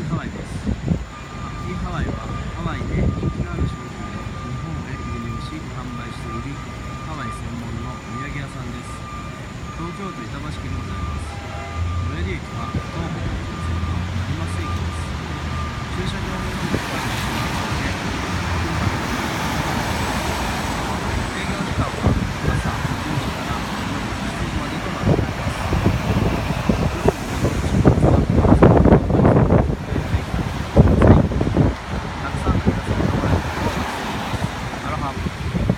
ハワイです。ハッピーハワイはハワイで人気のある商品を日本へ輸入し販売しているハワイ専門のお土産屋さんです。東京都板橋区にございます。最寄り駅は東北本線の成増駅です。駐車場